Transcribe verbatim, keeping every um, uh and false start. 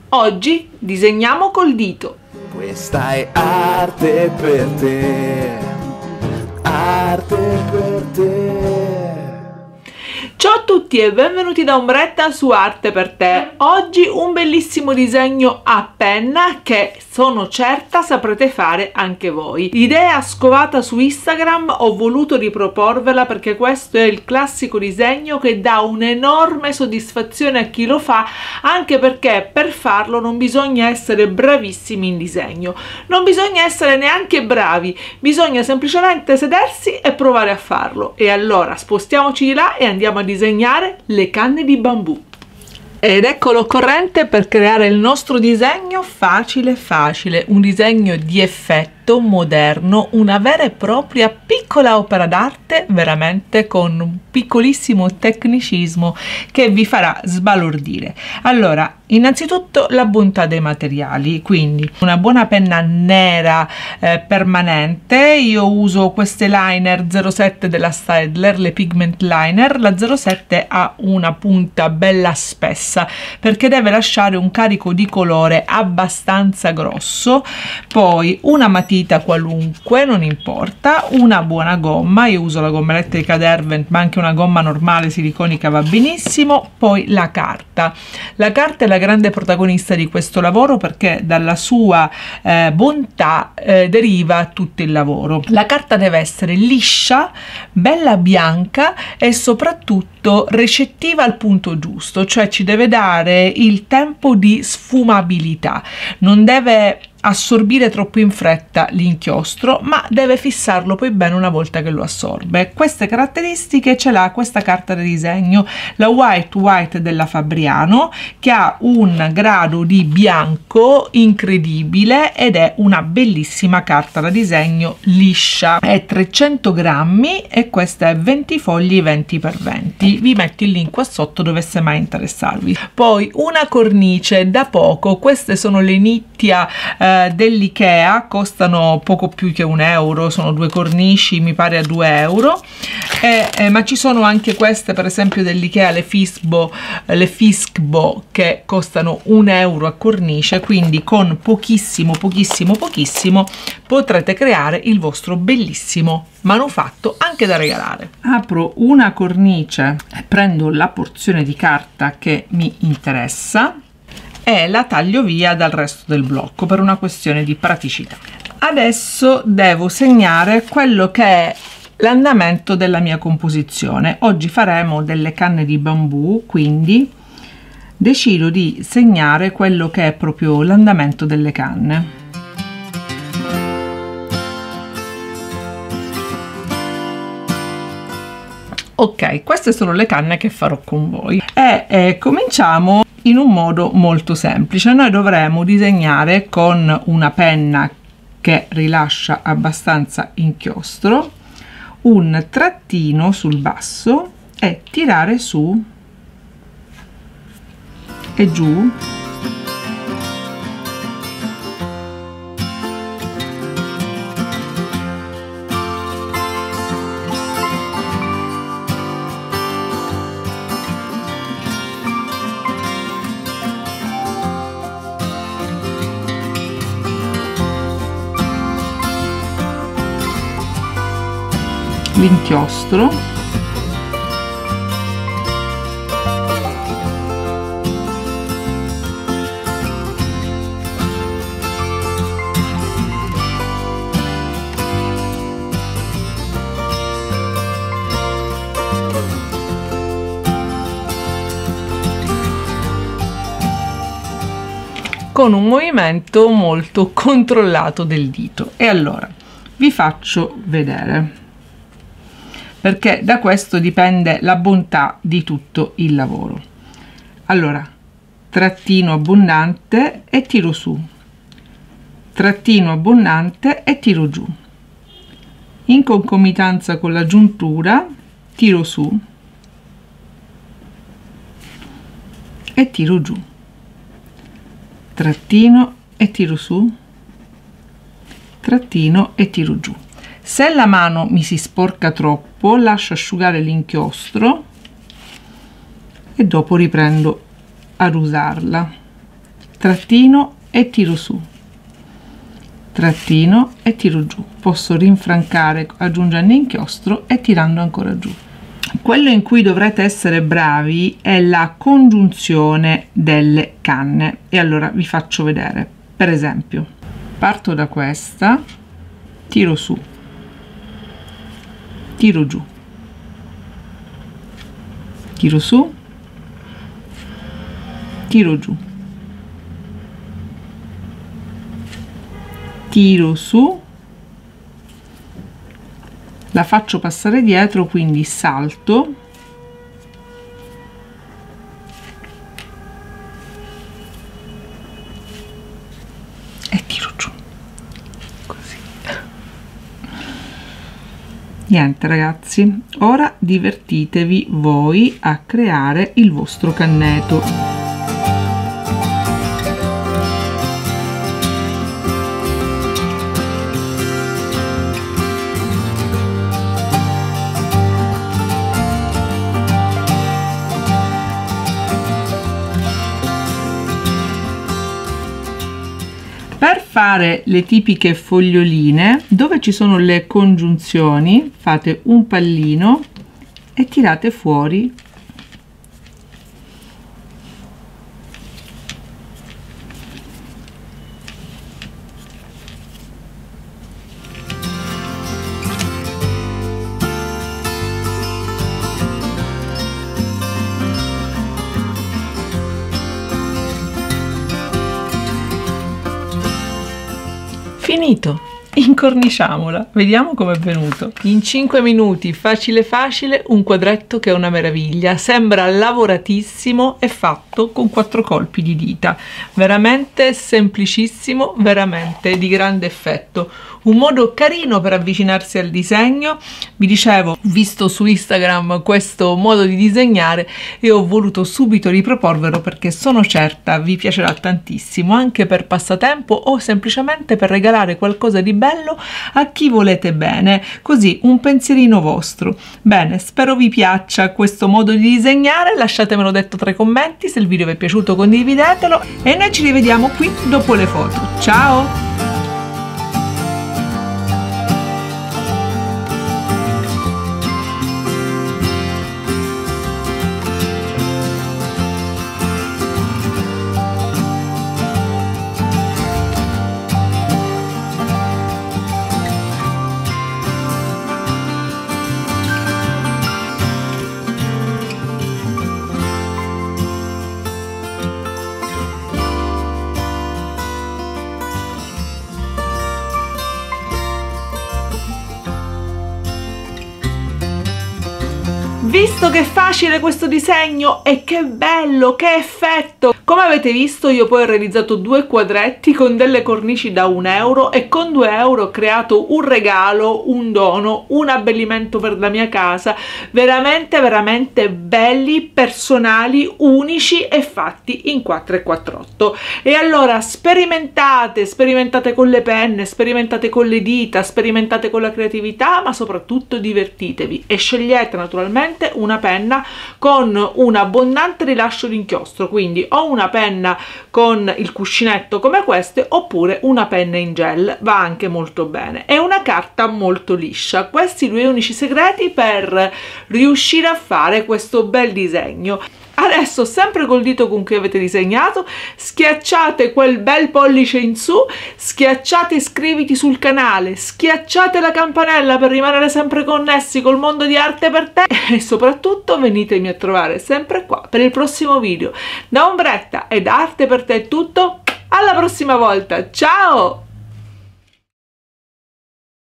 Oggi disegniamo col dito. Questa è arte per te, arte per te. Ciao a tutti e benvenuti da Ombretta su Arte per te. Oggi un bellissimo disegno a penna che sono certa saprete fare anche voi. L'idea scovata su Instagram, ho voluto riproporvela perché questo è il classico disegno che dà un'enorme soddisfazione a chi lo fa, anche perché per farlo non bisogna essere bravissimi in disegno, non bisogna essere neanche bravi, bisogna semplicemente sedersi e provare a farlo. E allora spostiamoci di là e andiamo a disegnare le canne di bambù. Ed ecco l'occorrente per creare il nostro disegno facile facile, un disegno di effetto moderno, una vera e propria piccola opera d'arte, veramente con un piccolissimo tecnicismo che vi farà sbalordire. Allora, innanzitutto la bontà dei materiali, quindi una buona penna nera eh, permanente. Io uso queste liner zero sette della Staedtler, le pigment liner. La zero sette ha una punta bella spessa perché deve lasciare un carico di colore abbastanza grosso. Poi una matita qualunque, non importa, una buona gomma, io uso la gomma elettrica Derwent ma anche una gomma normale siliconica va benissimo. Poi la carta, la carta è la grande protagonista di questo lavoro perché dalla sua eh, bontà eh, deriva tutto il lavoro. La carta deve essere liscia, bella bianca e soprattutto recettiva al punto giusto, cioè ci deve dare il tempo di sfumabilità, non deve assorbire troppo in fretta l'inchiostro ma deve fissarlo poi bene una volta che lo assorbe. Queste caratteristiche ce l'ha questa carta da disegno, la White White della Fabriano, che ha un grado di bianco incredibile ed è una bellissima carta da disegno liscia, è trecento grammi e questa è venti fogli venti per venti. Vi metto il link qua sotto dovesse mai interessarvi. Poi una cornice da poco, queste sono le Nittia eh, dell'Ikea, costano poco più che un euro, sono due cornici mi pare a due euro, e, eh, ma ci sono anche queste per esempio dell'Ikea, le Fisbo, le Fiskbo, che costano un euro a cornice, quindi con pochissimo pochissimo pochissimo potrete creare il vostro bellissimo manufatto anche da regalare. Apro una cornice e prendo la porzione di carta che mi interessa e la taglio via dal resto del blocco per una questione di praticità. Adesso devo segnare quello che è l'andamento della mia composizione. Oggi faremo delle canne di bambù, quindi decido di segnare quello che è proprio l'andamento delle canne. Ok, queste sono le canne che farò con voi e eh, cominciamo in un modo molto semplice. Noi dovremo disegnare con una penna che rilascia abbastanza inchiostro un trattino sul basso e tirare su e giù l'inchiostro, con un movimento molto controllato del dito. E allora vi faccio vedere, perché da questo dipende la bontà di tutto il lavoro. Allora, trattino abbondante e tiro su, trattino abbondante e tiro giù, in concomitanza con la giuntura tiro su e tiro giù, trattino e tiro su, trattino e tiro giù. Se la mano mi si sporca troppo, lascio asciugare l'inchiostro e dopo riprendo ad usarla. trattino e tiro su, trattino e tiro giù. Posso rinfrancare aggiungendo inchiostro e tirando ancora giù. Quello in cui dovrete essere bravi è la congiunzione delle canne, e allora vi faccio vedere. Per esempio, parto da questa, tiro su, tiro giù, tiro su, tiro giù, tiro su, la faccio passare dietro, quindi salto e tiro giù, così. Niente ragazzi, ora divertitevi voi a creare il vostro canneto. Per fare le tipiche foglioline, dove ci sono le congiunzioni, fate un pallino e tirate fuori finito. Incorniciamola, vediamo come è venuto. In cinque minuti, facile facile, un quadretto che è una meraviglia. Sembra lavoratissimo e fatto con quattro colpi di dita. Veramente semplicissimo, veramente di grande effetto. Un modo carino per avvicinarsi al disegno. Vi dicevo, ho visto su Instagram questo modo di disegnare e ho voluto subito riproporvelo perché sono certa vi piacerà tantissimo, anche per passatempo o semplicemente per regalare qualcosa di bello a chi volete bene, così un pensierino vostro. Bene, spero vi piaccia questo modo di disegnare, lasciatemelo detto tra i commenti, se il video vi è piaciuto condividetelo e noi ci rivediamo qui dopo le foto. Ciao! Visto che è facile questo disegno e che bello, che effetto! Come avete visto io poi ho realizzato due quadretti con delle cornici da un euro e con due euro ho creato un regalo, un dono, un abbellimento per la mia casa, veramente veramente belli, personali, unici e fatti in quattro e quattr'otto. E allora sperimentate, sperimentate con le penne, sperimentate con le dita, sperimentate con la creatività, ma soprattutto divertitevi e scegliete naturalmente una penna con un abbondante rilascio di inchiostro, quindi o una penna con il cuscinetto come queste oppure una penna in gel, va anche molto bene, e una carta molto liscia. Questi i due unici segreti per riuscire a fare questo bel disegno. Adesso, sempre col dito con cui avete disegnato, schiacciate quel bel pollice in su, schiacciate iscriviti sul canale, schiacciate la campanella per rimanere sempre connessi col mondo di Arte per Te e soprattutto venitemi a trovare sempre qua per il prossimo video. Da Ombretta e da Arte per Te è tutto, alla prossima volta, ciao!